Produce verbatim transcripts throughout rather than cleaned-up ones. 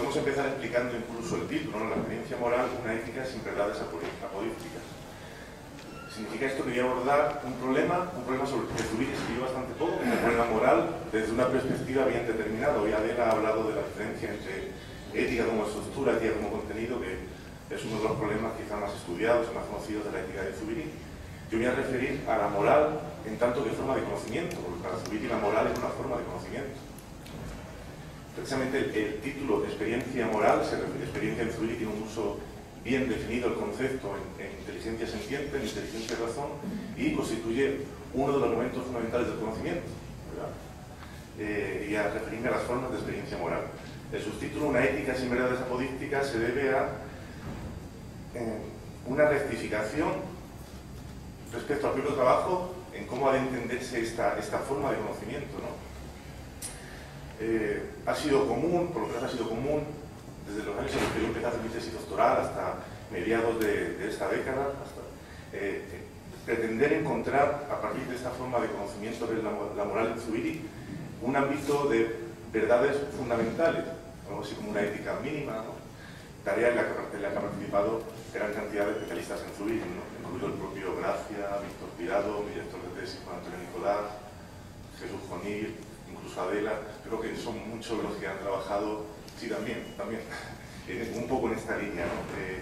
podemos empezar explicando incluso el título, ¿no? La experiencia moral, una ética sin verdades apodícticas. Significa esto que voy a abordar un problema, un problema sobre el que Zubiri escribió bastante poco, que es el problema moral, desde una perspectiva bien determinada. Hoy Adela ha hablado de la diferencia entre ética como estructura, ética como contenido, que es uno de los problemas quizá más estudiados y más conocidos de la ética de Zubiri. Yo voy a referir a la moral en tanto que forma de conocimiento, porque para Zubiri la moral es una forma de conocimiento. Precisamente el, el título de experiencia moral, se refiere, experiencia en Zubiri tiene un uso bien definido el concepto en, en inteligencia sentiente, en inteligencia y razón, y constituye uno de los momentos fundamentales del conocimiento, ¿verdad? Eh, y a referirme a las formas de experiencia moral. El subtítulo, una ética sin verdades apodícticas, se debe a eh, una rectificación respecto al propio trabajo en cómo ha de entenderse esta, esta forma de conocimiento, ¿no? Eh, ha sido común, por lo menos ha sido común, desde los años en los que yo empecé a hacer mi tesis doctoral hasta mediados de, de esta década, hasta eh, eh, pretender encontrar, a partir de esta forma de conocimiento de la, la moral en Zubiri, un ámbito de verdades fundamentales, algo así como una ética mínima, ¿no? Tarea en la, que, en la que ha participado gran cantidad de especialistas en Zubiri, ¿no? Incluido el propio Gracia, Víctor Pirado, mi director de tesis, Juan Antonio Nicolás, Jesús Jonil, incluso Adela. Creo que son muchos los que han trabajado, sí, también, también, un poco en esta línea, ¿no? Eh,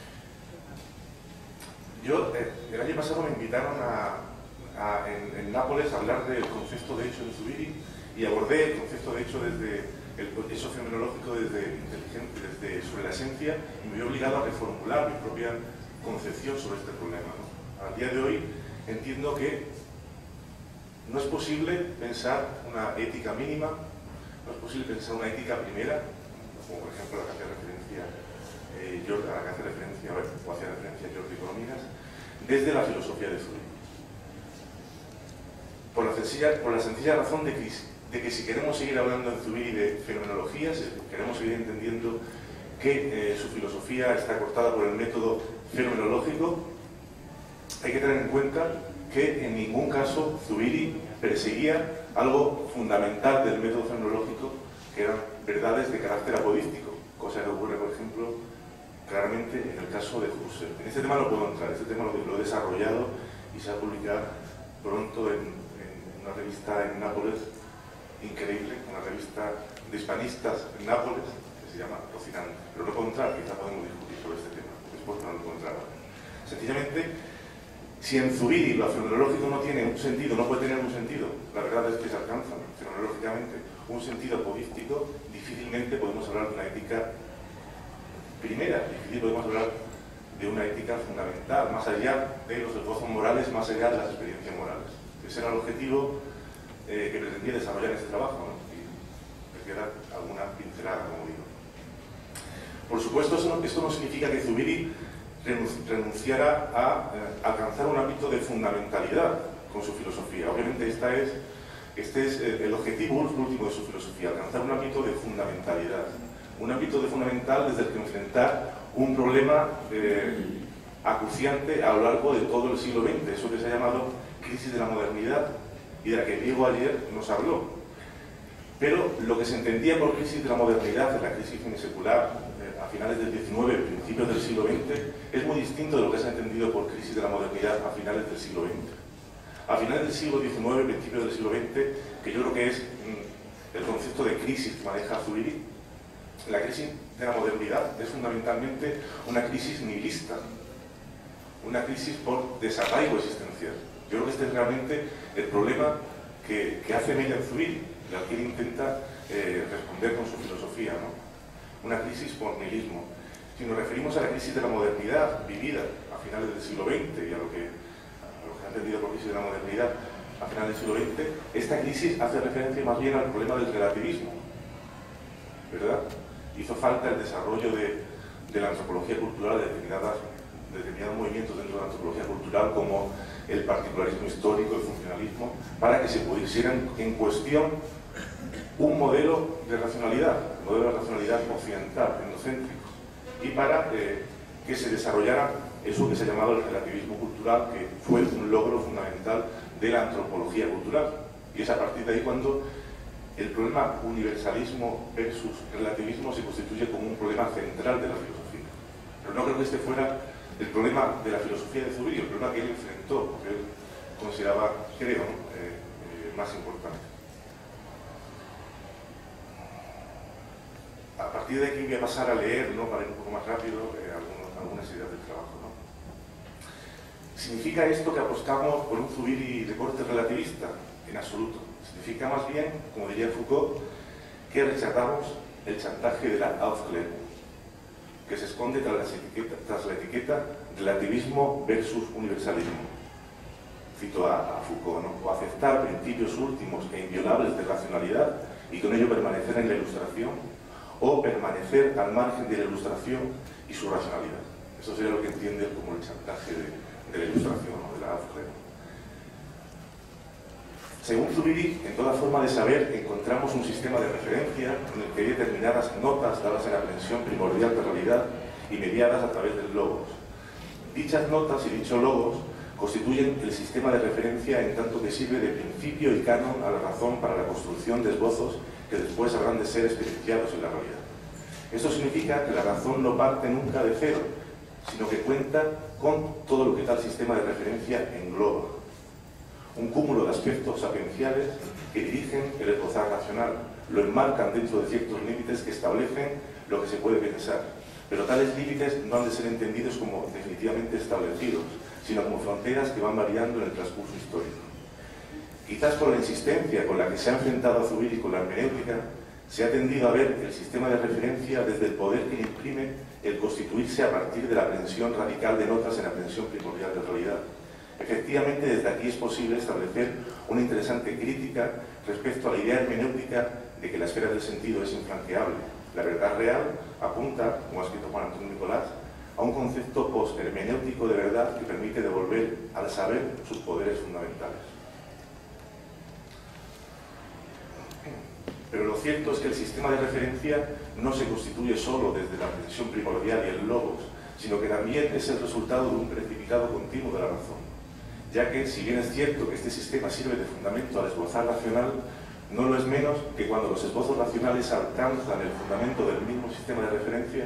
yo, eh, el año pasado me invitaron a, a, en, en Nápoles a hablar del concepto de hecho en Zubiri, y abordé el concepto de hecho desde el proceso fenomenológico desde inteligente, desde sobre la esencia, y me vi obligado a reformular mi propia concepción sobre este problema, ¿no? Al día de hoy entiendo que no es posible pensar una ética mínima, no es posible pensar una ética primera, como por ejemplo la que hace referencia eh, Jordi, a la que hace referencia, o hace referencia Jordi Corominas, desde la filosofía de Zubiri. Por la sencilla, por la sencilla razón de que, de que si queremos seguir hablando en Zubiri de fenomenología, si queremos seguir entendiendo que eh, su filosofía está cortada por el método fenomenológico, hay que tener en cuenta que en ningún caso Zubiri perseguía algo fundamental del método fenomenológico, que eran verdades de carácter apodístico, cosa que ocurre, por ejemplo, claramente en el caso de Husserl. En este tema no puedo entrar, este tema lo, lo he desarrollado y se va a publicar pronto en, en una revista en Nápoles increíble, una revista de hispanistas en Nápoles, que se llama Rocinante. Pero no puedo entrar, quizá podemos discutir sobre este tema, después no lo puedo entrar ahora. Sencillamente, si en Zubiri lo fenomenológico no tiene un sentido, no puede tener un sentido, la verdad es que se alcanza fenomenológicamente un sentido apodístico, difícilmente podemos hablar de una ética primera, difícilmente podemos hablar de una ética fundamental, más allá de los esbozos morales, más allá de las experiencias morales. Ese era el objetivo eh, que pretendía desarrollar en este trabajo, ¿no? Y me queda alguna pincelada, como digo. Por supuesto, esto no, esto no significa que Zubiri renunciara a eh, alcanzar un ámbito de fundamentalidad con su filosofía. Obviamente esta es, este es el objetivo último de su filosofía, alcanzar un ámbito de fundamentalidad. Un ámbito de fundamental desde el que enfrentar un problema eh, acuciante a lo largo de todo el siglo veinte, eso que se ha llamado crisis de la modernidad y de la que Diego ayer nos habló. Pero lo que se entendía por crisis de la modernidad, la crisis finisecular, a finales del diecinueve, principios del siglo veinte, es muy distinto de lo que se ha entendido por crisis de la modernidad a finales del siglo veinte. A finales del siglo diecinueve, principios del siglo veinte, que yo creo que es mm, el concepto de crisis que maneja Zubiri, la crisis de la modernidad es fundamentalmente una crisis nihilista, una crisis por desarraigo existencial. Yo creo que este es realmente el problema que, que hace mella en Zubiri, y al que él intenta eh, responder con su filosofía, ¿no? Una crisis por nihilismo. Si nos referimos a la crisis de la modernidad vivida a finales del siglo veinte y a lo que, a lo que ha entendido por crisis de la modernidad a finales del siglo veinte, esta crisis hace referencia más bien al problema del relativismo, ¿verdad? Hizo falta el desarrollo de, de la antropología cultural de, determinadas, de determinados movimientos dentro de la antropología cultural, como el particularismo histórico, el funcionalismo, para que se pusieran en cuestión un modelo de racionalidad, un modelo de racionalidad occidental, etnocéntrico, y para eh, que se desarrollara eso que se ha llamado el relativismo cultural, que fue un logro fundamental de la antropología cultural. Y es a partir de ahí cuando el problema universalismo versus relativismo se constituye como un problema central de la filosofía. Pero no creo que este fuera el problema de la filosofía de Zubiri, el problema que él enfrentó, que él consideraba, creo, eh, eh, más importante. A partir de aquí voy a pasar a leer, ¿no?, para ir un poco más rápido, eh, algunos, algunas ideas del trabajo, ¿no? ¿Significa esto que apostamos por un Zubiri de corte relativista? En absoluto. Significa más bien, como diría Foucault, que rechazamos el chantaje de la Aufklärung, que se esconde tras la etiqueta, tras la etiqueta relativismo versus universalismo. Cito a, a Foucault, ¿no? O aceptar principios últimos e inviolables de racionalidad y con ello permanecer en la ilustración, o permanecer al margen de la ilustración y su racionalidad. Eso sería lo que entiende como el chantaje de, de la ilustración, ¿no?, de la Aufklärung. Según Zubiri, en toda forma de saber encontramos un sistema de referencia en el que hay determinadas notas dadas en la aprehensión primordial de realidad y mediadas a través del logos. Dichas notas y dicho logos constituyen el sistema de referencia en tanto que sirve de principio y canon a la razón para la construcción de esbozos que después habrán de ser experienciados en la realidad. Esto significa que la razón no parte nunca de cero, sino que cuenta con todo lo que tal sistema de referencia engloba. Un cúmulo de aspectos sapienciales que dirigen el esbozar racional, lo enmarcan dentro de ciertos límites que establecen lo que se puede pensar, pero tales límites no han de ser entendidos como definitivamente establecidos, sino como fronteras que van variando en el transcurso histórico. Quizás por la insistencia con la que se ha enfrentado a Zubiri con la hermenéutica, se ha tendido a ver el sistema de referencia desde el poder que le imprime el constituirse a partir de la aprehensión radical de notas en la aprehensión primordial de realidad. Efectivamente, desde aquí es posible establecer una interesante crítica respecto a la idea hermenéutica de que la esfera del sentido es infranqueable. La verdad real apunta, como ha escrito Juan Antonio Nicolás, a un concepto post-hermenéutico de verdad que permite devolver al saber sus poderes fundamentales. Pero lo cierto es que el sistema de referencia no se constituye solo desde la aprehensión primordial y el logos, sino que también es el resultado de un precipitado continuo de la razón. Ya que, si bien es cierto que este sistema sirve de fundamento al esbozar racional, no lo es menos que cuando los esbozos racionales alcanzan el fundamento del mismo sistema de referencia,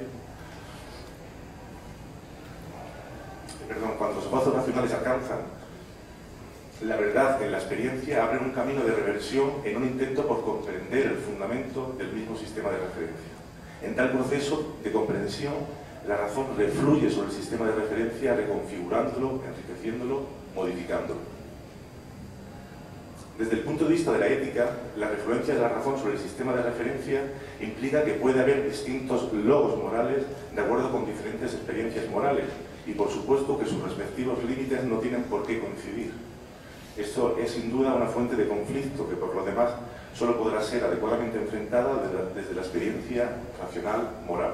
perdón, cuando los esbozos racionales alcanzan la verdad en la experiencia, abren un camino de reversión en un intento por comprender el fundamento del mismo sistema de referencia. En tal proceso de comprensión, la razón refluye sobre el sistema de referencia, reconfigurándolo, enriqueciéndolo, modificándolo. Desde el punto de vista de la ética, la refluencia de la razón sobre el sistema de referencia implica que puede haber distintos logos morales de acuerdo con diferentes experiencias morales, y por supuesto que sus respectivos límites no tienen por qué coincidir. Esto es sin duda una fuente de conflicto que por lo demás solo podrá ser adecuadamente enfrentada desde la experiencia racional moral.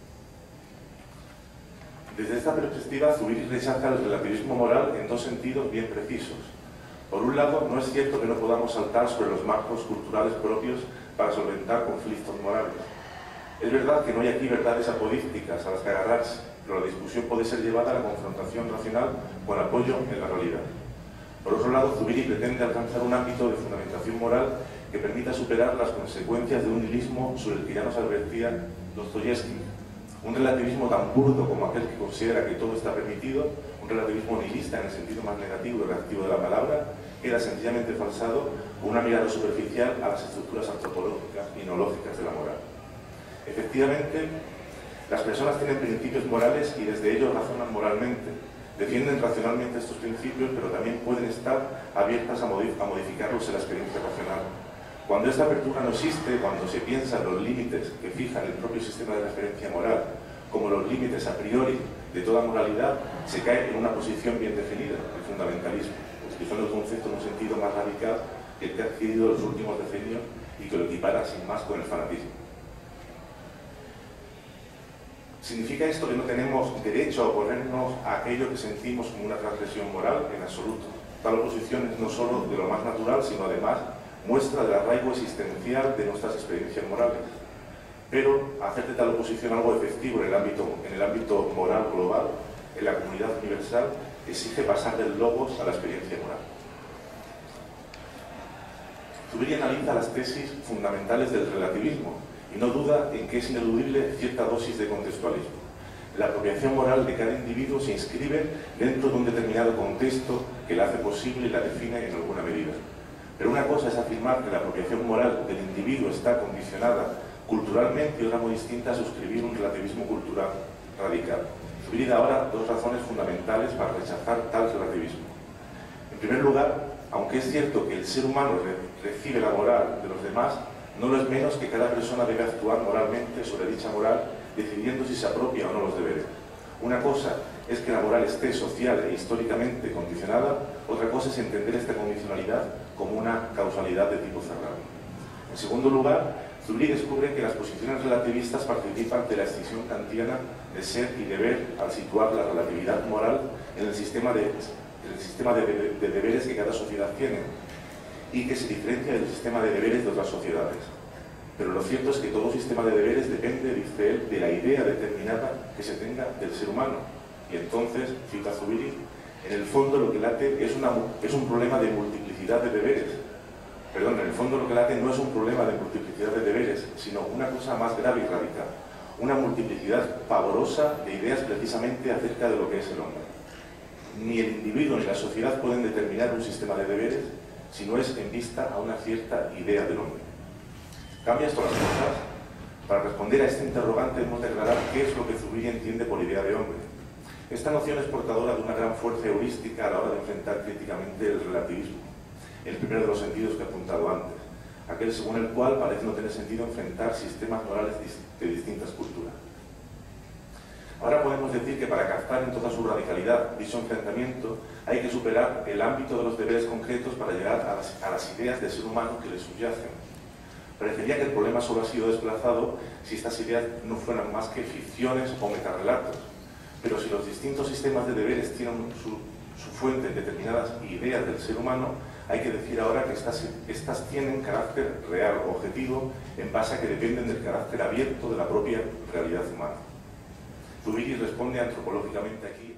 Desde esta perspectiva, Zubiri rechaza el relativismo moral en dos sentidos bien precisos. Por un lado, no es cierto que no podamos saltar sobre los marcos culturales propios para solventar conflictos morales. Es verdad que no hay aquí verdades apodícticas a las que agarrarse, pero la discusión puede ser llevada a la confrontación racional con apoyo en la realidad. Por otro lado, Zubiri pretende alcanzar un ámbito de fundamentación moral que permita superar las consecuencias de un nihilismo sobre el que ya nos advertía Dostoyevsky. Un relativismo tan burdo como aquel que considera que todo está permitido, un relativismo nihilista en el sentido más negativo y reactivo de la palabra, queda sencillamente falsado con una mirada superficial a las estructuras antropológicas y no lógicas de la moral. Efectivamente, las personas tienen principios morales y desde ellos razonan moralmente. Defienden racionalmente estos principios, pero también pueden estar abiertas a modificarlos en la experiencia racional. Cuando esta apertura no existe, cuando se piensa en los límites que fijan el propio sistema de referencia moral, como los límites a priori de toda moralidad, se cae en una posición bien definida, el fundamentalismo, utilizando el concepto en un sentido más radical que el que ha adquirido en los últimos decenios y que lo equipara sin más con el fanatismo. ¿Significa esto que no tenemos derecho a oponernos a aquello que sentimos como una transgresión moral? En absoluto. Tal oposición es no solo de lo más natural, sino además muestra del arraigo existencial de nuestras experiencias morales. Pero hacer de tal oposición algo efectivo en el ámbito, en el ámbito moral global, en la comunidad universal, exige pasar del logos a la experiencia moral. Zubiri analiza las tesis fundamentales del relativismo y no duda en que es ineludible cierta dosis de contextualismo. La apropiación moral de cada individuo se inscribe dentro de un determinado contexto que la hace posible y la define en alguna medida. Pero una cosa es afirmar que la apropiación moral del individuo está condicionada culturalmente y otra muy distinta a suscribir un relativismo cultural radical. Zubiri da ahora dos razones fundamentales para rechazar tal relativismo. En primer lugar, aunque es cierto que el ser humano re recibe la moral de los demás, no lo es menos que cada persona debe actuar moralmente sobre dicha moral, decidiendo si se apropia o no los deberes. Una cosa es que la moral esté social e históricamente condicionada, otra cosa es entender esta condicionalidad como una causalidad de tipo cerrado. En segundo lugar, Zubiri descubre que las posiciones relativistas participan de la escisión kantiana de ser y deber al situar la relatividad moral en el sistema de, el sistema de, de, de deberes que cada sociedad tiene y que se diferencia del sistema de deberes de otras sociedades. Pero lo cierto es que todo sistema de deberes depende, dice él, de la idea determinada que se tenga del ser humano. Y entonces, cita Zubiri, en el fondo lo que late es, una, es un problema de multiplicidad de deberes. Perdón, en el fondo lo que late no es un problema de multiplicidad de deberes, sino una cosa más grave y radical. Una multiplicidad pavorosa de ideas precisamente acerca de lo que es el hombre. Ni el individuo ni la sociedad pueden determinar un sistema de deberes si no es en vista a una cierta idea del hombre. ¿Cambia esto las cosas? Para responder a este interrogante hemos de aclarar qué es lo que Zubiri entiende por idea de hombre. Esta noción es portadora de una gran fuerza heurística a la hora de enfrentar críticamente el relativismo, el primero de los sentidos que he apuntado antes, aquel según el cual parece no tener sentido enfrentar sistemas morales de distintas culturas. Ahora podemos decir que para captar en toda su radicalidad dicho enfrentamiento hay que superar el ámbito de los deberes concretos para llegar a las, a las ideas del ser humano que le subyacen. Parecería que el problema solo ha sido desplazado si estas ideas no fueran más que ficciones o metarrelatos. Pero si los distintos sistemas de deberes tienen su, su fuente en determinadas ideas del ser humano, hay que decir ahora que estas, estas tienen carácter real o objetivo en base a que dependen del carácter abierto de la propia realidad humana. Zubiri responde antropológicamente aquí